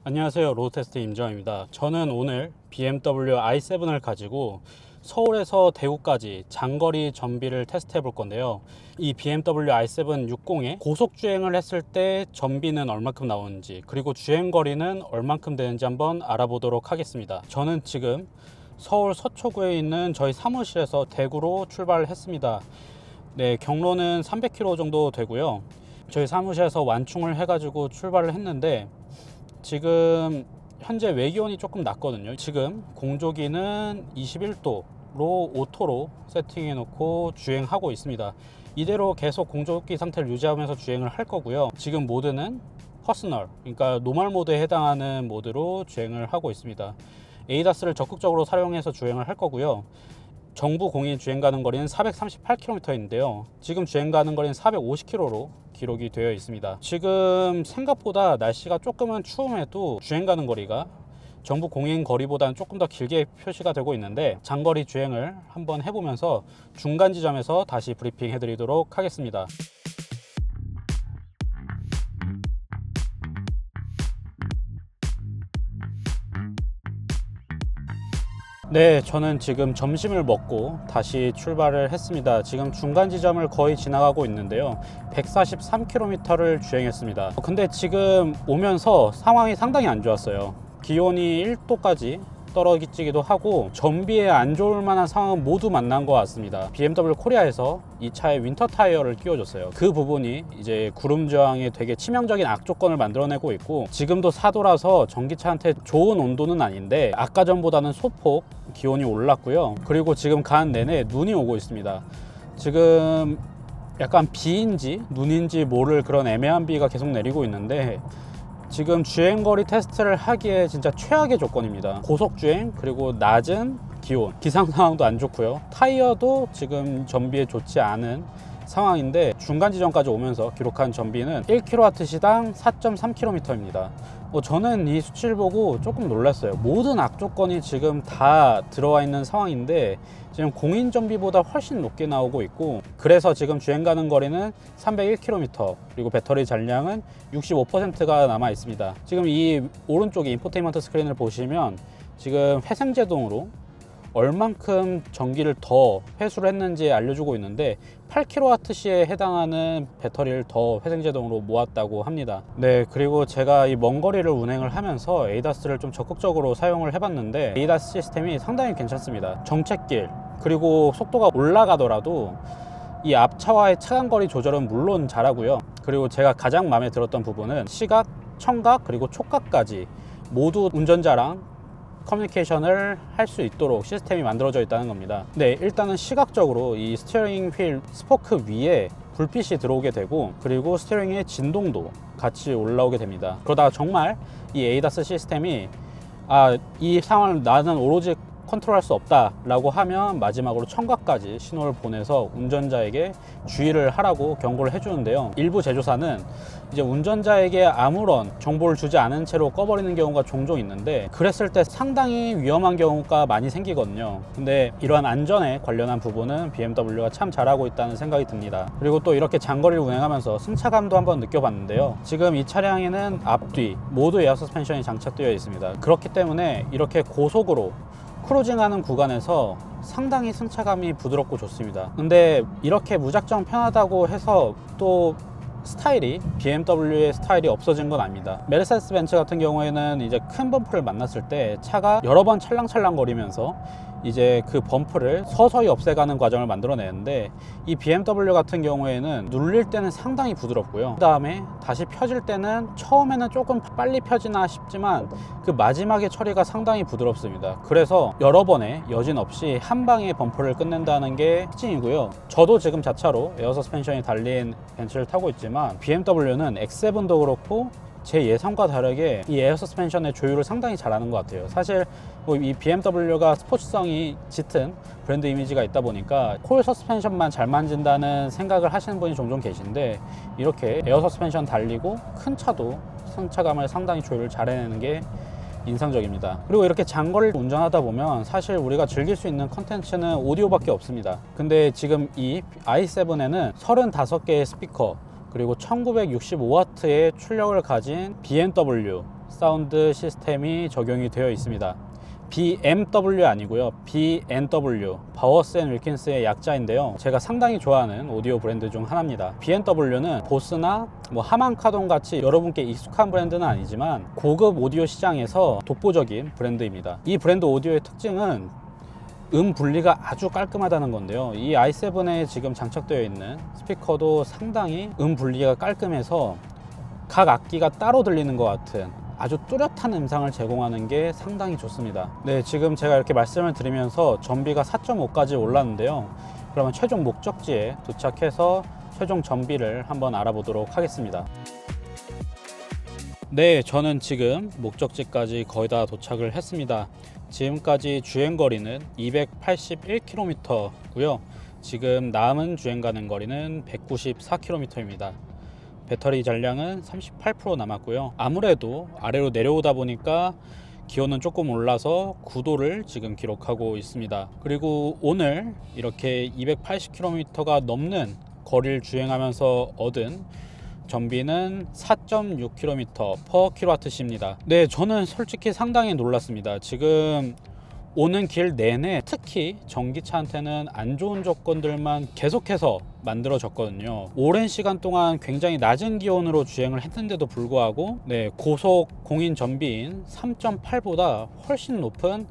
안녕하세요, 로드테스트 임정입니다. 저는 오늘 BMW i7을 가지고 서울에서 대구까지 장거리 전비를 테스트해 볼 건데요. 이 BMW i7 60에 고속주행을 했을 때 전비는 얼마큼 나오는지, 그리고 주행거리는 얼마큼 되는지 한번 알아보도록 하겠습니다. 저는 지금 서울 서초구에 있는 저희 사무실에서 대구로 출발을 했습니다. 네, 경로는 300km 정도 되고요. 저희 사무실에서 완충을 해가지고 출발을 했는데, 지금 현재 외기온이 조금 낮거든요. 지금 공조기는 21도로 오토로 세팅해 놓고 주행하고 있습니다. 이대로 계속 공조기 상태를 유지하면서 주행을 할 거고요. 지금 모드는 퍼스널, 그러니까 노멀 모드에 해당하는 모드로 주행을 하고 있습니다. ADAS를 적극적으로 사용해서 주행을 할 거고요. 정부 공인 주행 가는 거리는 438km인데요. 지금 주행 가는 거리는 450km로 기록이 되어 있습니다. 지금 생각보다 날씨가 조금은 추움에도 주행 가는 거리가 정부 공인 거리보다는 조금 더 길게 표시가 되고 있는데, 장거리 주행을 한번 해보면서 중간 지점에서 다시 브리핑 해드리도록 하겠습니다. 네, 저는 지금 점심을 먹고 다시 출발을 했습니다. 지금 중간 지점을 거의 지나가고 있는데요. 143km를 주행했습니다. 근데 지금 오면서 상황이 상당히 안 좋았어요. 기온이 1도까지 떨어지기도 하고 전비에 안 좋을 만한 상황은 모두 만난 것 같습니다. BMW 코리아에서 이 차에 윈터 타이어를 끼워줬어요. 그 부분이 이제 구름 저항에 되게 치명적인 악조건을 만들어내고 있고, 지금도 4도라서 전기차한테 좋은 온도는 아닌데 아까 전보다는 소폭 기온이 올랐고요. 그리고 지금 간 내내 눈이 오고 있습니다. 지금 약간 비인지 눈인지 모를 그런 애매한 비가 계속 내리고 있는데, 지금 주행거리 테스트를 하기에 진짜 최악의 조건입니다. 고속주행, 그리고 낮은 기온, 기상 상황도 안 좋고요. 타이어도 지금 전비에 좋지 않은 상황인데, 중간 지점까지 오면서 기록한 전비는 1kW시당 4.3km입니다. 저는 이 수치를 보고 조금 놀랐어요. 모든 악조건이 지금 다 들어와 있는 상황인데 지금 공인 전비보다 훨씬 높게 나오고 있고, 그래서 지금 주행 가는 거리는 301km, 그리고 배터리 잔량은 65%가 남아 있습니다. 지금 이 오른쪽에 인포테인먼트 스크린을 보시면 지금 회생제동으로 얼만큼 전기를 더 회수를 했는지 알려주고 있는데, 8kWh에 해당하는 배터리를 더 회생제동으로 모았다고 합니다. 네, 그리고 제가 이 먼 거리를 운행을 하면서 ADAS를 좀 적극적으로 사용을 해봤는데 ADAS 시스템이 상당히 괜찮습니다. 정체길, 그리고 속도가 올라가더라도 이 앞차와의 차간거리 조절은 물론 잘하고요. 그리고 제가 가장 마음에 들었던 부분은 시각, 청각, 그리고 촉각까지 모두 운전자랑 커뮤니케이션을 할 수 있도록 시스템이 만들어져 있다는 겁니다. 네, 일단은 시각적으로 이 스티어링 휠 스포크 위에 불빛이 들어오게 되고, 그리고 스티어링의 진동도 같이 올라오게 됩니다. 그러다가 정말 이 ADAS 시스템이 이 상황을 나는 오로지 컨트롤할 수 없다 라고 하면 마지막으로 청각까지 신호를 보내서 운전자에게 주의를 하라고 경고를 해주는데요. 일부 제조사는 이제 운전자에게 아무런 정보를 주지 않은 채로 꺼버리는 경우가 종종 있는데, 그랬을 때 상당히 위험한 경우가 많이 생기거든요. 근데 이러한 안전에 관련한 부분은 BMW가 참 잘하고 있다는 생각이 듭니다. 그리고 또 이렇게 장거리를 운행하면서 승차감도 한번 느껴봤는데요. 지금 이 차량에는 앞뒤 모두 에어 서스펜션이 장착되어 있습니다. 그렇기 때문에 이렇게 고속으로 크루징하는 구간에서 상당히 승차감이 부드럽고 좋습니다. 근데 이렇게 무작정 편하다고 해서 또 스타일이 BMW의 스타일이 없어진 건 아닙니다. 메르세데스 벤츠 같은 경우에는 이제 큰 범프를 만났을 때 차가 여러 번 찰랑찰랑 거리면서 이제 그 범프를 서서히 없애가는 과정을 만들어내는데, 이 BMW 같은 경우에는 눌릴 때는 상당히 부드럽고요. 그 다음에 다시 펴질 때는 처음에는 조금 빨리 펴지나 싶지만 그 마지막에 처리가 상당히 부드럽습니다. 그래서 여러 번의 여진 없이 한 방에 범프를 끝낸다는 게 특징이고요. 저도 지금 자차로 에어 서스펜션이 달린 벤츠를 타고 있지만 BMW는 X7도 그렇고 제 예상과 다르게 이 에어 서스펜션의 조율을 상당히 잘하는 것 같아요. 사실 이 BMW가 스포츠성이 짙은 브랜드 이미지가 있다 보니까 코일 서스펜션만 잘 만진다는 생각을 하시는 분이 종종 계신데, 이렇게 에어 서스펜션 달리고 큰 차도 승차감을 상당히 조율을 잘 해내는 게 인상적입니다. 그리고 이렇게 장거리를 운전하다 보면 사실 우리가 즐길 수 있는 컨텐츠는 오디오밖에 없습니다. 근데 지금 이 i7에는 35개의 스피커, 그리고 1965W의 출력을 가진 BMW 사운드 시스템이 적용이 되어 있습니다. BMW 아니고요, B&W, 바워스 앤 윌킨스의 약자인데요, 제가 상당히 좋아하는 오디오 브랜드 중 하나입니다. B&W는 보스나 하만카동 같이 여러분께 익숙한 브랜드는 아니지만 고급 오디오 시장에서 독보적인 브랜드입니다. 이 브랜드 오디오의 특징은 분리가 아주 깔끔하다는 건데요, 이 i7에 지금 장착되어 있는 스피커도 상당히 분리가 깔끔해서 각 악기가 따로 들리는 것 같은 아주 뚜렷한 음상을 제공하는 게 상당히 좋습니다. 네, 지금 제가 이렇게 말씀을 드리면서 전비가 4.5까지 올랐는데요, 그러면 최종 목적지에 도착해서 최종 전비를 한번 알아보도록 하겠습니다. 네, 저는 지금 목적지까지 거의 다 도착을 했습니다. 지금까지 주행거리는 281km고요 지금 남은 주행 가는 거리는 194km입니다 배터리 잔량은 38% 남았고요. 아무래도 아래로 내려오다 보니까 기온은 조금 올라서 9도를 지금 기록하고 있습니다. 그리고 오늘 이렇게 280km가 넘는 거리를 주행하면서 얻은 전비는 4.6km/kWh입니다. 네, 저는 솔직히 상당히 놀랐습니다. 지금 오는 길 내내 특히 전기차한테는 안 좋은 조건들만 계속해서 만들어졌거든요. 오랜 시간 동안 굉장히 낮은 기온으로 주행을 했는데도 불구하고 고속 공인 전비인 3.8보다 훨씬 높은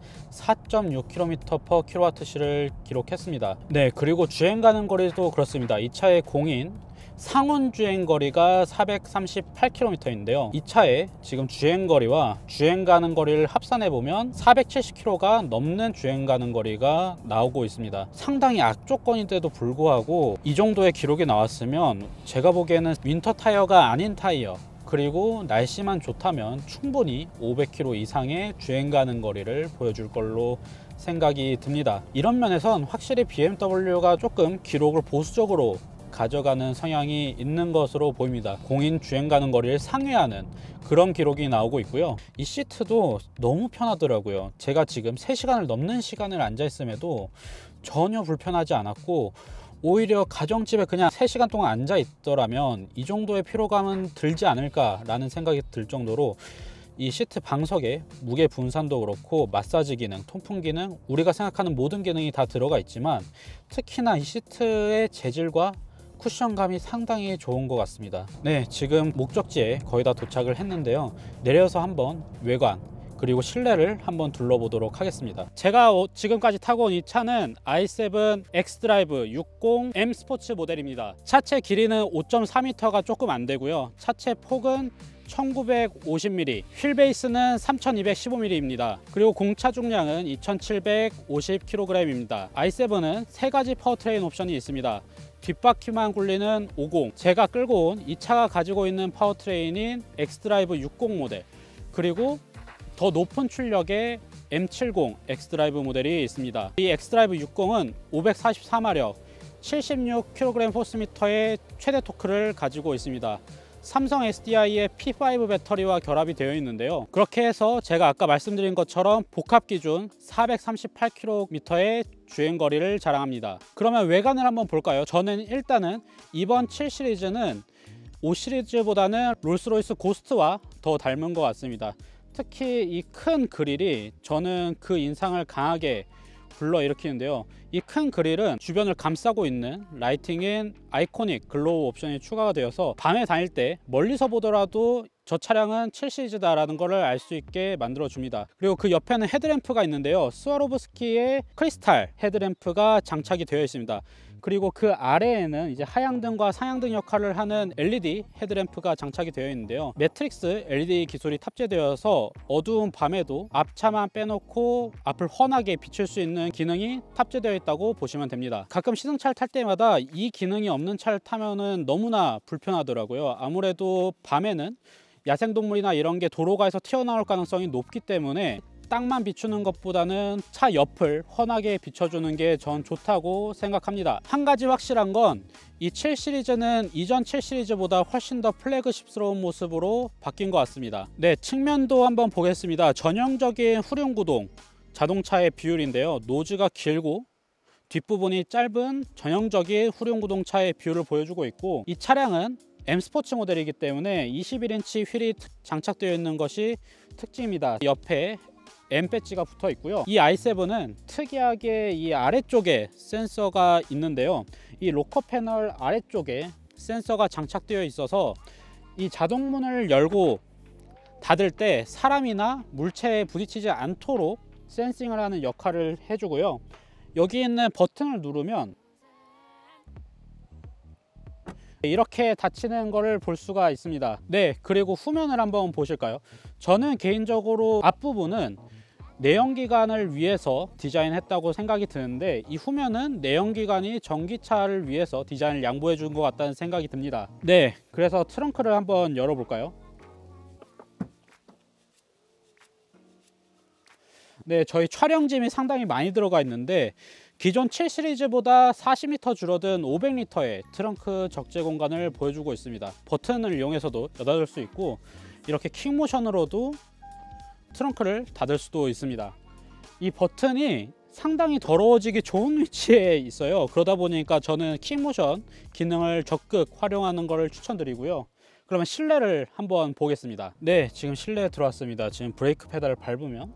4.6km/kWh를 기록했습니다. 네, 그리고 주행 가는 거리도 그렇습니다. 이 차의 공인 상온 주행 거리가 438km인데요 이 차의 지금 주행 거리와 주행 가는 거리를 합산해 보면 470km가 넘는 주행 가는 거리가 나오고 있습니다. 상당히 악조건인데도 불구하고 이 정도의 기록이 나왔으면 제가 보기에는 윈터 타이어가 아닌 타이어, 그리고 날씨만 좋다면 충분히 500km 이상의 주행 가는 거리를 보여줄 걸로 생각이 듭니다. 이런 면에선 확실히 BMW가 조금 기록을 보수적으로 가져가는 성향이 있는 것으로 보입니다. 공인 주행 가는 거리를 상회하는 그런 기록이 나오고 있고요. 이 시트도 너무 편하더라고요. 제가 지금 3시간을 넘는 시간을 앉아 있음에도 전혀 불편하지 않았고, 오히려 가정집에 그냥 3시간 동안 앉아 있더라면 이 정도의 피로감은 들지 않을까 라는 생각이 들 정도로 이 시트 방석에 무게 분산도 그렇고 마사지 기능, 통풍 기능, 우리가 생각하는 모든 기능이 다 들어가 있지만 특히나 이 시트의 재질과 쿠션감이 상당히 좋은 것 같습니다. 네, 지금 목적지에 거의 다 도착을 했는데요, 내려서 한번 외관 그리고 실내를 한번 둘러보도록 하겠습니다. 제가 지금까지 타고 온 이 차는 i7 xDrive 60M 스포츠 모델입니다. 차체 길이는 5.4m가 조금 안 되고요, 차체 폭은 1950mm, 휠베이스는 3215mm입니다. 그리고 공차 중량은 2750kg입니다. i7은 3가지 파워트레인 옵션이 있습니다. 뒷바퀴만 굴리는 50, 제가 끌고 온 이 차가 가지고 있는 파워트레인인 xDrive 60 모델, 그리고 더 높은 출력의 M70 xDrive 모델이 있습니다. 이 xDrive 60은 544마력, 76kgm/의 최대 토크를 가지고 있습니다. 삼성 SDI의 P5 배터리와 결합이 되어 있는데요, 그렇게 해서 제가 아까 말씀드린 것처럼 복합 기준 438km의 주행거리를 자랑합니다. 그러면 외관을 한번 볼까요? 저는 일단은 이번 7 시리즈는 5 시리즈보다는 롤스로이스 고스트와 더 닮은 것 같습니다. 특히 이 큰 그릴이 저는 그 인상을 강하게 불러일으키는데요, 이 큰 그릴은 주변을 감싸고 있는 라이팅인 아이코닉 글로우 옵션이 추가가 되어서 밤에 다닐 때 멀리서 보더라도 저 차량은 7 시리즈다 라는 것을 알 수 있게 만들어 줍니다. 그리고 그 옆에는 헤드램프가 있는데요, 스와로브스키의 크리스탈 헤드램프가 장착이 되어 있습니다. 그리고 그 아래에는 이제 하향등과 상향등 역할을 하는 LED 헤드램프가 장착이 되어 있는데요, 매트릭스 LED 기술이 탑재되어서 어두운 밤에도 앞차만 빼놓고 앞을 환하게 비출 수 있는 기능이 탑재되어 있다고 보시면 됩니다. 가끔 시승차를 탈 때마다 이 기능이 없는 차를 타면은 너무나 불편하더라고요. 아무래도 밤에는 야생동물이나 이런 게 도로가에서 튀어나올 가능성이 높기 때문에 땅만 비추는 것보다는 차 옆을 환하게 비춰주는 게 전 좋다고 생각합니다. 한 가지 확실한 건 이 7 시리즈는 이전 7 시리즈보다 훨씬 더 플래그십스러운 모습으로 바뀐 것 같습니다. 네, 측면도 한번 보겠습니다. 전형적인 후륜구동 자동차의 비율인데요, 노즈가 길고 뒷부분이 짧은 전형적인 후륜구동차의 비율을 보여주고 있고, 이 차량은 M 스포츠 모델이기 때문에 21인치 휠이 장착되어 있는 것이 특징입니다. 옆에 M 배지가 붙어 있고요. 이 i7은 특이하게 이 아래쪽에 센서가 있는데요. 이 로커 패널 아래쪽에 센서가 장착되어 있어서 이 자동문을 열고 닫을 때 사람이나 물체에 부딪히지 않도록 센싱을 하는 역할을 해주고요. 여기 있는 버튼을 누르면 이렇게 닫히는 것을 볼 수가 있습니다. 네, 그리고 후면을 한번 보실까요? 저는 개인적으로 앞부분은 내연기관을 위해서 디자인했다고 생각이 드는데 이 후면은 내연기관이 전기차를 위해서 디자인을 양보해 준 것 같다는 생각이 듭니다. 네, 그래서 트렁크를 한번 열어볼까요? 네, 저희 촬영짐이 상당히 많이 들어가 있는데 기존 7 시리즈보다 40리터 줄어든 500리터의 트렁크 적재 공간을 보여주고 있습니다. 버튼을 이용해서도 열어줄 수 있고 이렇게 킥모션으로도 트렁크를 닫을 수도 있습니다. 이 버튼이 상당히 더러워지기 좋은 위치에 있어요. 그러다 보니까 저는 킥모션 기능을 적극 활용하는 것을 추천드리고요. 그러면 실내를 한번 보겠습니다. 네, 지금 실내에 들어왔습니다. 지금 브레이크 페달을 밟으면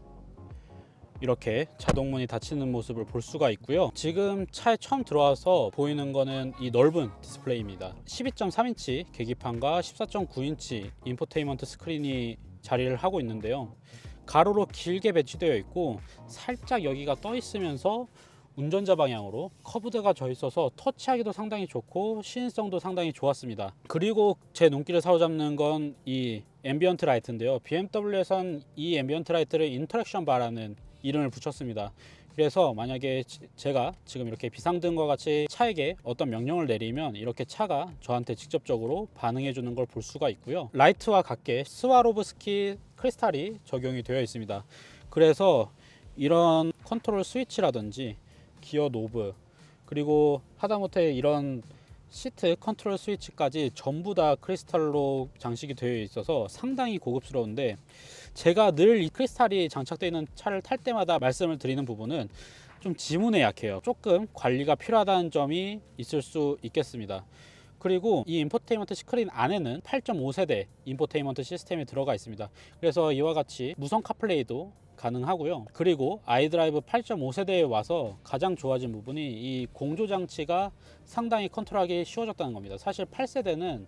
이렇게 자동문이 닫히는 모습을 볼 수가 있고요. 지금 차에 처음 들어와서 보이는 거는 이 넓은 디스플레이입니다. 12.3인치 계기판과 14.9인치 인포테인먼트 스크린이 자리를 하고 있는데요. 가로로 길게 배치되어 있고 살짝 여기가 떠 있으면서 운전자 방향으로 커브드가 져 있어서 터치하기도 상당히 좋고 시인성도 상당히 좋았습니다. 그리고 제 눈길을 사로잡는 건 이 앰비언트 라이트인데요. BMW에선 이 앰비언트 라이트를 인터랙션 바라는 이름을 붙였습니다. 그래서 만약에 제가 지금 이렇게 비상등과 같이 차에게 어떤 명령을 내리면 이렇게 차가 저한테 직접적으로 반응해 주는 걸 볼 수가 있고요. 라이트와 같게 스와로브스키 크리스탈이 적용이 되어 있습니다. 그래서 이런 컨트롤 스위치라든지 기어 노브 그리고 하다못해 이런 시트 컨트롤 스위치까지 전부 다 크리스탈로 장식이 되어 있어서 상당히 고급스러운데 제가 늘 이 크리스탈이 장착되어 있는 차를 탈 때마다 말씀을 드리는 부분은 좀 지문에 약해요. 조금 관리가 필요하다는 점이 있을 수 있겠습니다. 그리고 이 인포테인먼트 스크린 안에는 8.5세대 인포테인먼트 시스템이 들어가 있습니다. 그래서 이와 같이 무선 카플레이도 가능하고요. 그리고 아이드라이브 8.5세대에 와서 가장 좋아진 부분이 이 공조 장치가 상당히 컨트롤하기 쉬워졌다는 겁니다. 사실 8세대는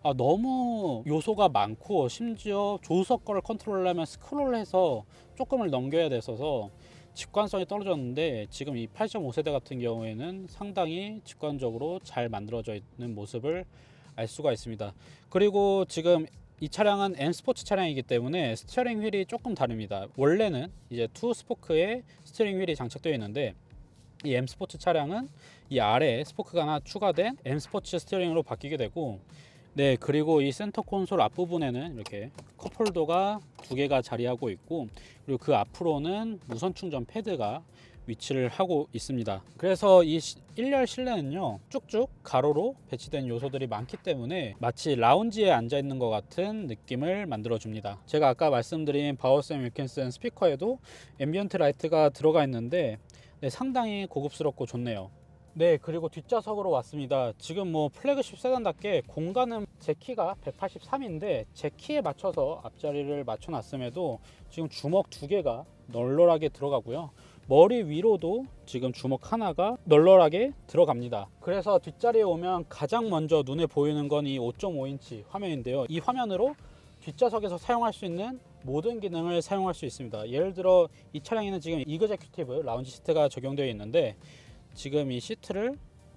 너무 요소가 많고 심지어 조수석 거를 컨트롤하려면 스크롤해서 조금을 넘겨야 됐어서 직관성이 떨어졌는데 지금 이 8.5세대 같은 경우에는 상당히 직관적으로 잘 만들어져 있는 모습을 알 수가 있습니다. 그리고 지금 이 차량은 M 스포츠 차량이기 때문에 스티어링 휠이 조금 다릅니다. 원래는 이제 투 스포크에 스티어링 휠이 장착되어 있는데 이 M 스포츠 차량은 이 아래에 스포크가 하나 추가된 M 스포츠 스티어링으로 바뀌게 되고 네, 그리고 이 센터 콘솔 앞부분에는 이렇게 컵홀더가 2개가 자리하고 있고 그리고 그 앞으로는 무선 충전 패드가 위치를 하고 있습니다. 그래서 이 1열 실내는요 쭉쭉 가로로 배치된 요소들이 많기 때문에 마치 라운지에 앉아 있는 것 같은 느낌을 만들어 줍니다. 제가 아까 말씀드린 바우쌤 윌킨슨 스피커에도 앰비언트 라이트가 들어가 있는데 네, 상당히 고급스럽고 좋네요. 네, 그리고 뒷좌석으로 왔습니다. 지금 뭐 플래그십 세단답게 공간은 제 키가 183인데 제 키에 맞춰서 앞자리를 맞춰 놨음에도 지금 주먹 2개가 널널하게 들어가고요. 머리 위로도 지금 주먹 하나가 널널하게 들어갑니다. 그래서 뒷자리에 오면 가장 먼저 눈에 보이는 건 이 5.5인치 화면인데요. 이 화면으로 뒷좌석에서 사용할 수 있는 모든 기능을 사용할 수 있습니다. 예를 들어 이 차량에는 지금 이그제큐티브 라운지 시트가 적용되어 있는데 지금 이 시트를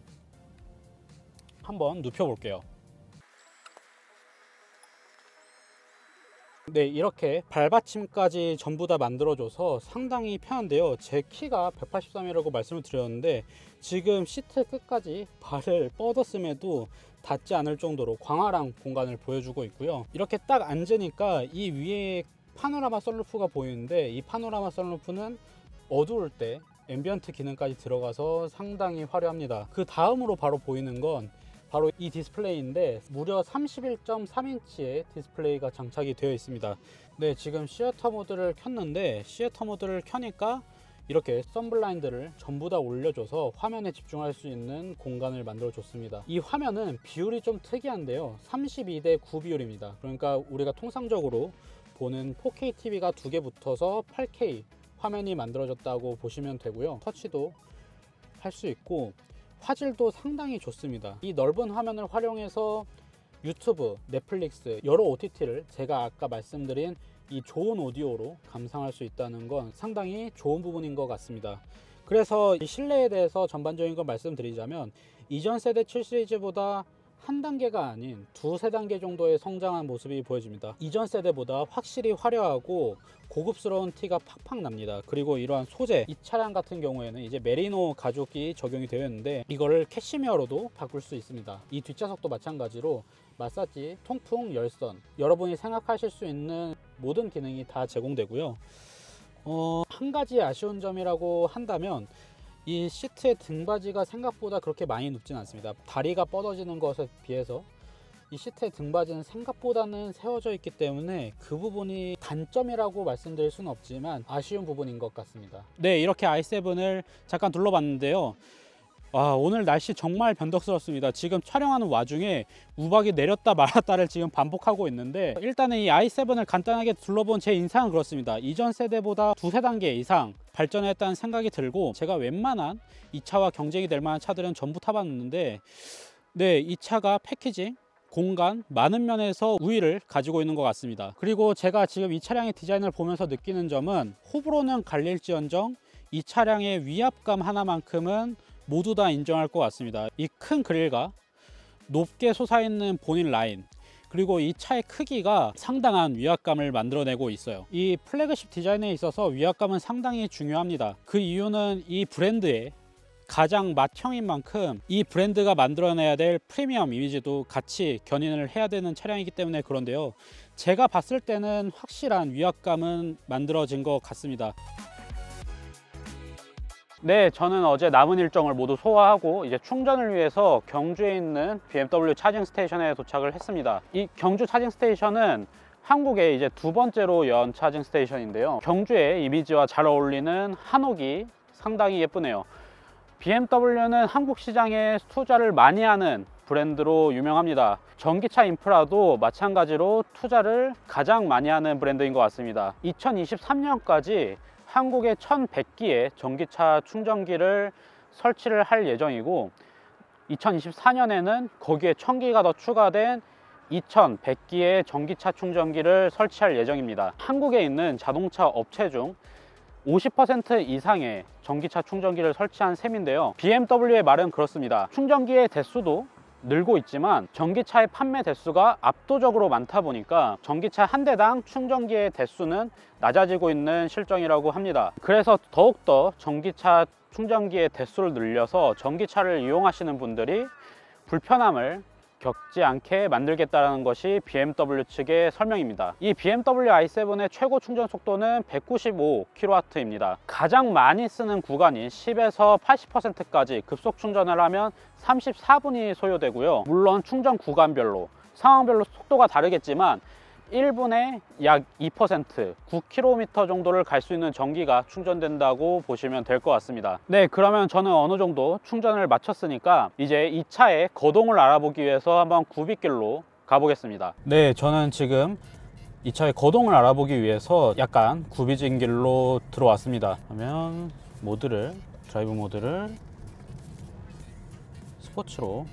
한번 눕혀 볼게요. 네, 이렇게 발받침까지 전부 다 만들어줘서 상당히 편한데요. 제 키가 183이라고 말씀을 드렸는데 지금 시트 끝까지 발을 뻗었음에도 닿지 않을 정도로 광활한 공간을 보여주고 있고요. 이렇게 딱 앉으니까 이 위에 파노라마 선루프가 보이는데 이 파노라마 선루프는 어두울 때 앰비언트 기능까지 들어가서 상당히 화려합니다. 그 다음으로 바로 보이는 건 바로 이 디스플레이인데 무려 31.3인치의 디스플레이가 장착이 되어 있습니다. 네, 지금 시어터 모드를 켰는데 시어터 모드를 켜니까 이렇게 선블라인드를 전부 다 올려줘서 화면에 집중할 수 있는 공간을 만들어 줬습니다. 이 화면은 비율이 좀 특이한데요, 32대 9 비율입니다. 그러니까 우리가 통상적으로 보는 4K TV가 두 개 붙어서 8K 화면이 만들어졌다고 보시면 되고요. 터치도 할 수 있고 화질도 상당히 좋습니다. 이 넓은 화면을 활용해서 유튜브, 넷플릭스, 여러 OTT를 제가 아까 말씀드린 이 좋은 오디오로 감상할 수 있다는 건 상당히 좋은 부분인 것 같습니다. 그래서 이 실내에 대해서 전반적인 걸 말씀드리자면 이전 세대 7 시리즈보다 한 단계가 아닌 두세 단계 정도의 성장한 모습이 보여집니다. 이전 세대보다 확실히 화려하고 고급스러운 티가 팍팍 납니다. 그리고 이러한 소재, 이 차량 같은 경우에는 이제 메리노 가죽이 적용이 되어 있는데 이거를 캐시미어로도 바꿀 수 있습니다. 이 뒷좌석도 마찬가지로 마사지, 통풍, 열선, 여러분이 생각하실 수 있는 모든 기능이 다 제공되고요. 한 가지 아쉬운 점이라고 한다면 이 시트의 등받이가 생각보다 그렇게 많이 눕진 않습니다. 다리가 뻗어지는 것에 비해서 이 시트의 등받이는 생각보다는 세워져 있기 때문에 그 부분이 단점이라고 말씀드릴 수는 없지만 아쉬운 부분인 것 같습니다. 네, 이렇게 i7을 잠깐 둘러봤는데요. 오늘 날씨 정말 변덕스럽습니다. 지금 촬영하는 와중에 우박이 내렸다 말았다를 지금 반복하고 있는데, 일단은 이 i7을 간단하게 둘러본 제 인상은 그렇습니다. 이전 세대보다 두세 단계 이상 발전했다는 생각이 들고, 제가 웬만한 이 차와 경쟁이 될 만한 차들은 전부 타봤는데, 네, 이 차가 패키징, 공간, 많은 면에서 우위를 가지고 있는 것 같습니다. 그리고 제가 지금 이 차량의 디자인을 보면서 느끼는 점은, 호불호는 갈릴지언정 이 차량의 위압감 하나만큼은 모두 다 인정할 것 같습니다. 이 큰 그릴과 높게 솟아있는 본인 라인, 그리고 이 차의 크기가 상당한 위압감을 만들어내고 있어요. 이 플래그십 디자인에 있어서 위압감은 상당히 중요합니다. 그 이유는 이 브랜드의 가장 맏형인 만큼 이 브랜드가 만들어내야 될 프리미엄 이미지도 같이 견인을 해야 되는 차량이기 때문에 그런데요, 제가 봤을 때는 확실한 위압감은 만들어진 것 같습니다. 네, 저는 어제 남은 일정을 모두 소화하고 이제 충전을 위해서 경주에 있는 BMW 차징 스테이션에 도착을 했습니다. 이 경주 차징 스테이션은 한국에 이제 두 번째로 연 차징 스테이션인데요, 경주의 이미지와 잘 어울리는 한옥이 상당히 예쁘네요. BMW는 한국 시장에 투자를 많이 하는 브랜드로 유명합니다. 전기차 인프라도 마찬가지로 투자를 가장 많이 하는 브랜드인 것 같습니다. 2023년까지 한국에 1100기의 전기차 충전기를 설치를 할 예정이고, 2024년에는 거기에 1000기가 더 추가된 2100기의 전기차 충전기를 설치할 예정입니다. 한국에 있는 자동차 업체 중 50% 이상의 전기차 충전기를 설치한 셈인데요, BMW의 말은 그렇습니다. 충전기의 대수도 늘고 있지만 전기차의 판매 대수가 압도적으로 많다 보니까 전기차 한 대당 충전기의 대수는 낮아지고 있는 실정이라고 합니다. 그래서 더욱더 전기차 충전기의 대수를 늘려서 전기차를 이용하시는 분들이 불편함을 겪지 않게 만들겠다는 것이 BMW 측의 설명입니다. 이 BMW i7의 최고 충전 속도는 195kW입니다. 가장 많이 쓰는 구간인 10에서 80%까지 급속 충전을 하면 34분이 소요되고요. 물론 충전 구간별로, 상황별로 속도가 다르겠지만 1분에 약 2%, 9km 정도를 갈 수 있는 전기가 충전된다고 보시면 될 것 같습니다. 네, 그러면 저는 어느 정도 충전을 마쳤으니까 이제 이 차의 거동을 알아보기 위해서 한번 구비길로 가보겠습니다. 네, 저는 지금 이 차의 거동을 알아보기 위해서 약간 구비진 길로 들어왔습니다. 그러면 드라이브 모드를 스포츠로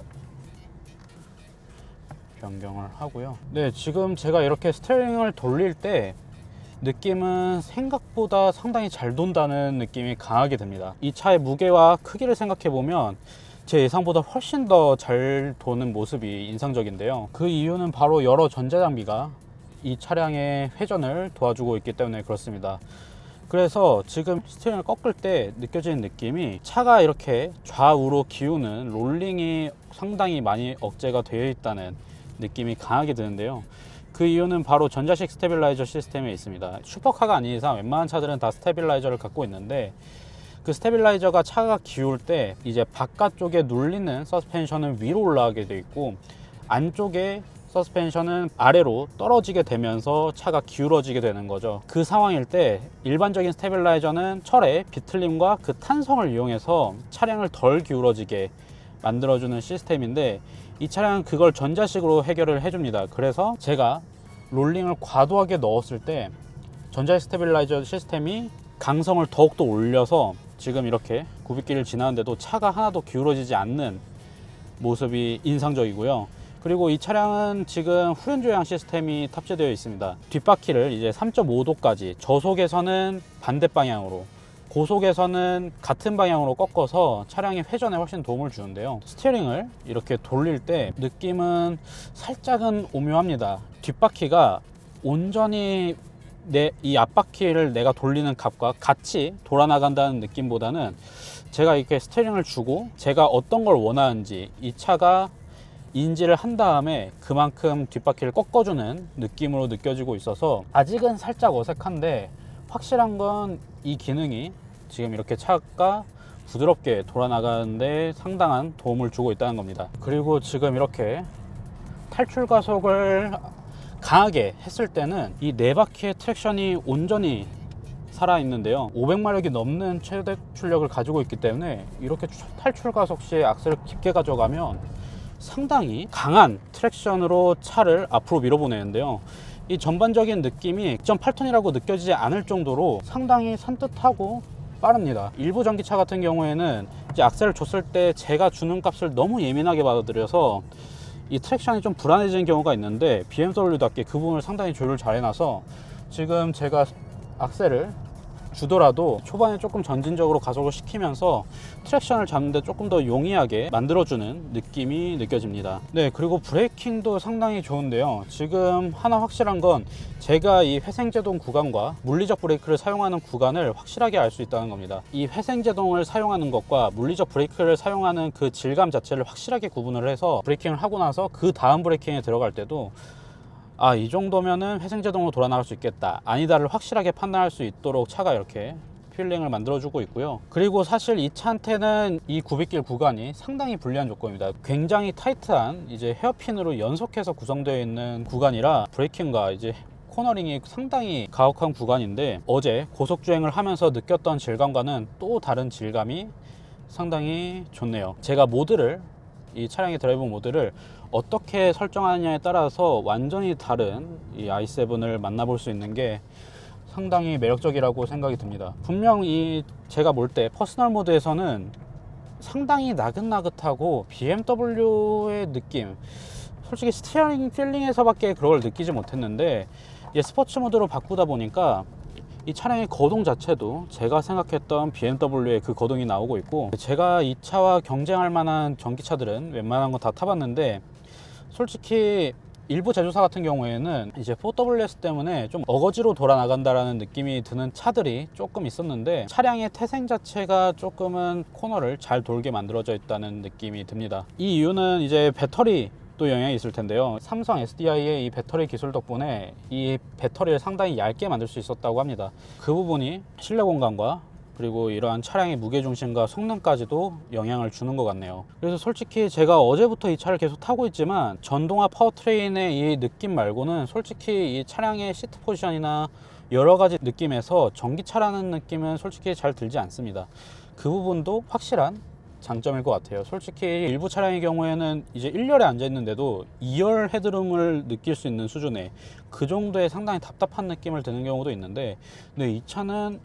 변경을 하고요. 네, 지금 제가 이렇게 스티어링을 돌릴 때 느낌은 생각보다 상당히 잘 돈다는 느낌이 강하게 듭니다. 이 차의 무게와 크기를 생각해 보면 제 예상보다 훨씬 더 잘 도는 모습이 인상적인데요, 그 이유는 바로 여러 전자장비가 이 차량의 회전을 도와주고 있기 때문에 그렇습니다. 그래서 지금 스티어링을 꺾을 때 느껴지는 느낌이, 차가 이렇게 좌우로 기우는 롤링이 상당히 많이 억제가 되어 있다는 느낌이 강하게 드는데요, 그 이유는 바로 전자식 스테빌라이저 시스템에 있습니다. 슈퍼카가 아닌 이상 웬만한 차들은 다 스테빌라이저를 갖고 있는데, 그 스테빌라이저가 차가 기울 때 이제 바깥쪽에 눌리는 서스펜션은 위로 올라가게 되어 있고, 안쪽에 서스펜션은 아래로 떨어지게 되면서 차가 기울어지게 되는 거죠. 그 상황일 때 일반적인 스테빌라이저는 철의 비틀림과 그 탄성을 이용해서 차량을 덜 기울어지게 만들어주는 시스템인데, 이 차량은 그걸 전자식으로 해결을 해줍니다. 그래서 제가 롤링을 과도하게 넣었을 때 전자 스테빌라이저 시스템이 강성을 더욱더 올려서 지금 이렇게 굽이길을 지나는데도 차가 하나도 기울어지지 않는 모습이 인상적이고요. 그리고 이 차량은 지금 후륜 조향 시스템이 탑재되어 있습니다. 뒷바퀴를 이제 3.5도까지, 저속에서는 반대 방향으로, 고속에서는 같은 방향으로 꺾어서 차량의 회전에 훨씬 도움을 주는데요. 스티어링을 이렇게 돌릴 때 느낌은 살짝은 오묘합니다. 뒷바퀴가 온전히 이 앞바퀴를 내가 돌리는 값과 같이 돌아나간다는 느낌보다는, 제가 이렇게 스티어링을 주고 제가 어떤 걸 원하는지 이 차가 인지를 한 다음에 그만큼 뒷바퀴를 꺾어주는 느낌으로 느껴지고 있어서 아직은 살짝 어색한데, 확실한 건 이 기능이 지금 이렇게 차가 부드럽게 돌아나가는데 상당한 도움을 주고 있다는 겁니다. 그리고 지금 이렇게 탈출 가속을 강하게 했을 때는 이 네 바퀴의 트랙션이 온전히 살아있는데요, 500마력이 넘는 최대 출력을 가지고 있기 때문에 이렇게 탈출 가속 시에 악셀을 깊게 가져가면 상당히 강한 트랙션으로 차를 앞으로 밀어보내는데요, 이 전반적인 느낌이 2.8톤이라고 느껴지지 않을 정도로 상당히 산뜻하고 빠릅니다. 일부 전기차 같은 경우에는 이제 악셀을 줬을 때 제가 주는 값을 너무 예민하게 받아들여서 이 트랙션이 좀 불안해지는 경우가 있는데, BMW답게 그 부분을 상당히 조율을 잘 해놔서 지금 제가 악셀을 주더라도 초반에 조금 전진적으로 가속을 시키면서 트랙션을 잡는데 조금 더 용이하게 만들어주는 느낌이 느껴집니다. 네, 그리고 브레이킹도 상당히 좋은데요, 지금 하나 확실한 건 제가 이 회생제동 구간과 물리적 브레이크를 사용하는 구간을 확실하게 알 수 있다는 겁니다. 이 회생제동을 사용하는 것과 물리적 브레이크를 사용하는 그 질감 자체를 확실하게 구분을 해서 브레이킹을 하고 나서 그 다음 브레이킹에 들어갈 때도 이 정도면은 회생제동으로 돌아 나갈 수 있겠다, 아니다를 확실하게 판단할 수 있도록 차가 이렇게 필링을 만들어주고 있고요. 그리고 사실 이 차한테는 이 굽이길 구간이 상당히 불리한 조건입니다. 굉장히 타이트한 이제 헤어핀으로 연속해서 구성되어 있는 구간이라 브레이킹과 이제 코너링이 상당히 가혹한 구간인데, 어제 고속주행을 하면서 느꼈던 질감과는 또 다른 질감이 상당히 좋네요. 제가 이 차량의 드라이브 모드를 어떻게 설정하느냐에 따라서 완전히 다른 이 i7을 만나볼 수 있는 게 상당히 매력적이라고 생각이 듭니다. 분명 제가 몰 때 퍼스널 모드에서는 상당히 나긋나긋하고 BMW의 느낌, 솔직히 스티어링 필링에서밖에 그걸 느끼지 못했는데, 이제 스포츠 모드로 바꾸다 보니까 이 차량의 거동 자체도 제가 생각했던 BMW의 그 거동이 나오고 있고, 제가 이 차와 경쟁할 만한 전기차들은 웬만한 거 다 타봤는데, 솔직히 일부 제조사 같은 경우에는 이제 4WS 때문에 좀 어거지로 돌아 나간다라는 느낌이 드는 차들이 조금 있었는데, 차량의 태생 자체가 조금은 코너를 잘 돌게 만들어져 있다는 느낌이 듭니다. 이 이유는 이제 배터리 또 영향이 있을 텐데요, 삼성 SDI의 이 배터리 기술 덕분에 이 배터리를 상당히 얇게 만들 수 있었다고 합니다. 그 부분이 실내 공간과 그리고 이러한 차량의 무게중심과 성능까지도 영향을 주는 것 같네요. 그래서 솔직히 제가 어제부터 이 차를 계속 타고 있지만 전동화 파워트레인의 이 느낌 말고는 솔직히 이 차량의 시트 포지션이나 여러 가지 느낌에서 전기차라는 느낌은 솔직히 잘 들지 않습니다. 그 부분도 확실한 장점일 것 같아요. 솔직히 일부 차량의 경우에는 이제 1열에 앉아 있는데도 2열 헤드룸을 느낄 수 있는 수준의 그 정도의 상당히 답답한 느낌을 드는 경우도 있는데, 근데 이 차는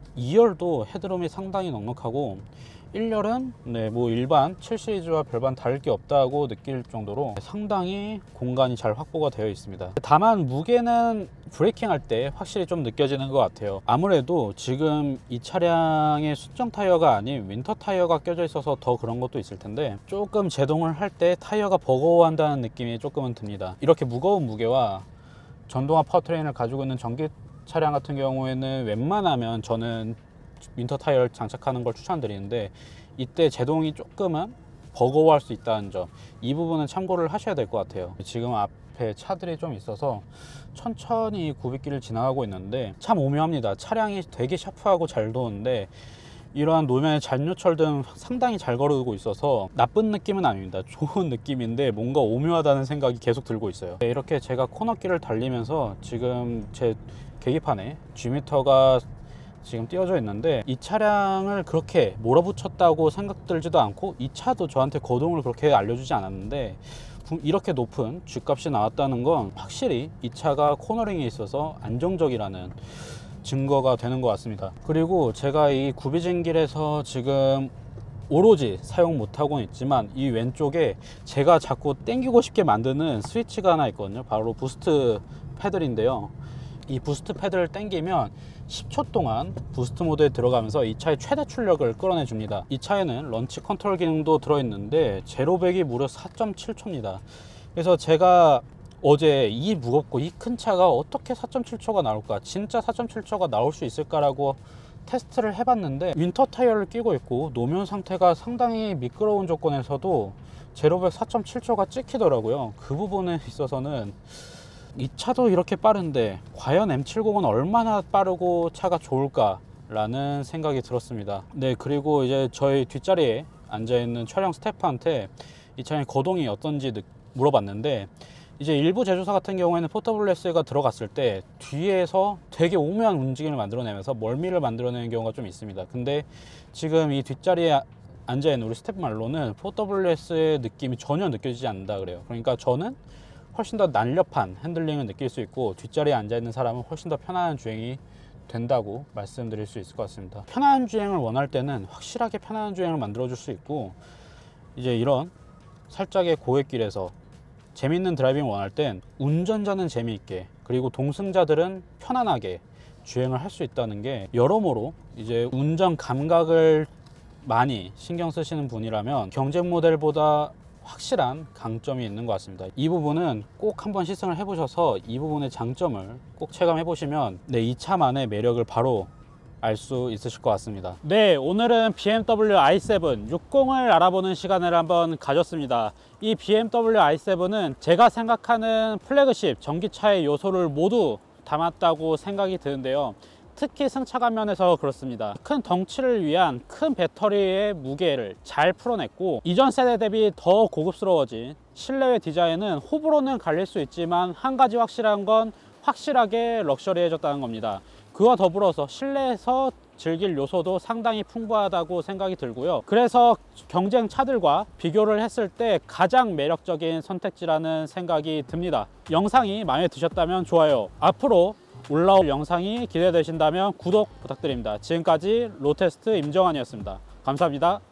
2열도 헤드룸이 상당히 넉넉하고 1열은 뭐 일반 7시리즈와 별반 다를 게 없다고 느낄 정도로 상당히 공간이 잘 확보가 되어 있습니다. 다만 무게는 브레이킹 할 때 확실히 좀 느껴지는 것 같아요. 아무래도 지금 이 차량의 순정 타이어가 아닌 윈터 타이어가 껴져 있어서 더 그런 것도 있을 텐데, 조금 제동을 할 때 타이어가 버거워한다는 느낌이 조금은 듭니다. 이렇게 무거운 무게와 전동화 파워트레인을 가지고 있는 전기 차량 같은 경우에는 웬만하면 저는 윈터 타이어를 장착하는 걸 추천드리는데, 이때 제동이 조금은 버거워할 수 있다는 점, 이 부분은 참고를 하셔야 될 것 같아요. 지금 앞에 차들이 좀 있어서 천천히 굽이길을 지나가고 있는데 참 오묘합니다. 차량이 되게 샤프하고 잘 도는데 이러한 노면의 잔유철 등 상당히 잘 거르고 있어서 나쁜 느낌은 아닙니다. 좋은 느낌인데 뭔가 오묘하다는 생각이 계속 들고 있어요. 이렇게 제가 코너길을 달리면서 지금 제 계기판에 G미터가 지금 띄워져 있는데, 이 차량을 그렇게 몰아붙였다고 생각 들지도 않고 이 차도 저한테 거동을 그렇게 알려주지 않았는데, 이렇게 높은 G값이 나왔다는 건 확실히 이 차가 코너링에 있어서 안정적이라는 증거가 되는 것 같습니다. 그리고 제가 이 구비진길에서 지금 오로지 사용 못하고 있지만 이 왼쪽에 제가 자꾸 땡기고 싶게 만드는 스위치가 하나 있거든요. 바로 부스트 패들인데요. 이 부스트 패드를 땡기면 10초 동안 부스트 모드에 들어가면서 이 차의 최대 출력을 끌어내 줍니다. 이 차에는 런치 컨트롤 기능도 들어있는데 제로백이 무려 4.7초입니다. 그래서 제가 어제 이 무겁고 이 큰 차가 어떻게 4.7초가 나올까, 진짜 4.7초가 나올 수 있을까라고 테스트를 해봤는데, 윈터 타이어를 끼고 있고 노면 상태가 상당히 미끄러운 조건에서도 제로백 4.7초가 찍히더라고요. 그 부분에 있어서는 이 차도 이렇게 빠른데 과연 M70은 얼마나 빠르고 차가 좋을까 라는 생각이 들었습니다. 네, 그리고 이제 저희 뒷자리에 앉아있는 촬영 스태프한테 이 차의 거동이 어떤지 물어봤는데, 이제 일부 제조사 같은 경우에는 포터블레스가 들어갔을 때 뒤에서 되게 오묘한 움직임을 만들어내면서 멀미를 만들어내는 경우가 좀 있습니다. 근데 지금 이 뒷자리에 앉아있는 우리 스태프 말로는 포터블레스의 느낌이 전혀 느껴지지 않는다 그래요. 그러니까 저는 훨씬 더 날렵한 핸들링을 느낄 수 있고 뒷자리에 앉아있는 사람은 훨씬 더 편안한 주행이 된다고 말씀드릴 수 있을 것 같습니다. 편안한 주행을 원할 때는 확실하게 편안한 주행을 만들어 줄 수 있고, 이제 이런 살짝의 고갯길에서 재밌는 드라이빙을 원할 땐 운전자는 재미있게, 그리고 동승자들은 편안하게 주행을 할 수 있다는 게, 여러모로 이제 운전 감각을 많이 신경 쓰시는 분이라면 경쟁 모델보다 확실한 강점이 있는 것 같습니다. 이 부분은 꼭 한번 시승을 해보셔서 이 부분의 장점을 꼭 체감해 보시면 이 차만의 매력을 바로 알 수 있으실 것 같습니다. 네, 오늘은 BMW i7 60을 알아보는 시간을 한번 가졌습니다. 이 BMW i7은 제가 생각하는 플래그십 전기차의 요소를 모두 담았다고 생각이 드는데요. 특히 승차감 면에서 그렇습니다. 큰 덩치를 위한 큰 배터리의 무게를 잘 풀어냈고, 이전 세대 대비 더 고급스러워진 실내외 디자인은 호불호는 갈릴 수 있지만 한 가지 확실한 건 확실하게 럭셔리해졌다는 겁니다. 그와 더불어서 실내에서 즐길 요소도 상당히 풍부하다고 생각이 들고요. 그래서 경쟁 차들과 비교를 했을 때 가장 매력적인 선택지라는 생각이 듭니다. 영상이 마음에 드셨다면 좋아요, 앞으로 올라올 영상이 기대되신다면 구독 부탁드립니다. 지금까지 로테스트 임정환이었습니다. 감사합니다.